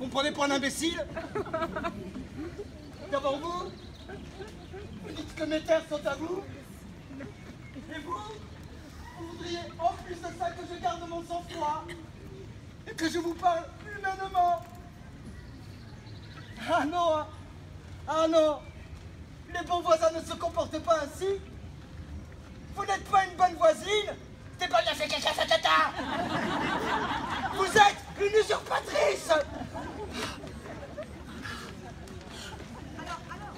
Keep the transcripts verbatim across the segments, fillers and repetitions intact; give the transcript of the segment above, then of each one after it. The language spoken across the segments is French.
me prenez pour un imbécile? D'abord vous, vous dites que mes terres sont à vous. Et vous, vous voudriez en plus de ça que je garde mon sang-froid et que je vous parle humainement. Ah non, hein. Ah non, les bons voisins ne se comportent pas ainsi. Vous n'êtes pas une bonne voisine. T'es pas bien fait caca tata. Vous êtes une usurpatrice. Alors, alors,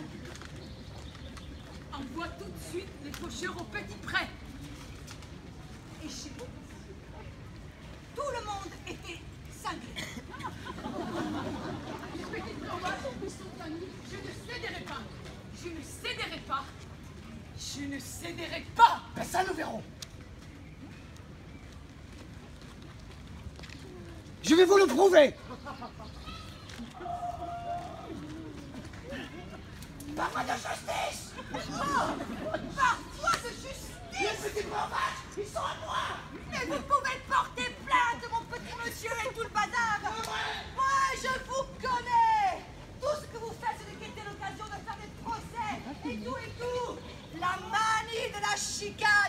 envoie tout de suite les faucheurs au petit prêt. Et chez vous, tout le monde était cinglé. Les petites paroisses qui sont amies, je ne céderai pas. Je ne céderai pas. Je ne céderai pas. Ben ça, nous verrons. Je vais vous le prouver. Par voie de justice. Oh, par voie de justice. Les petits bravages, ils sont à moi. Mais vous pouvez porter plainte, mon petit monsieur, et tout le bazar. Moi, je vous connais. Tout ce que vous faites, c'est de guetter l'occasion de faire des procès. Et tout, et tout. La manie de la chicane.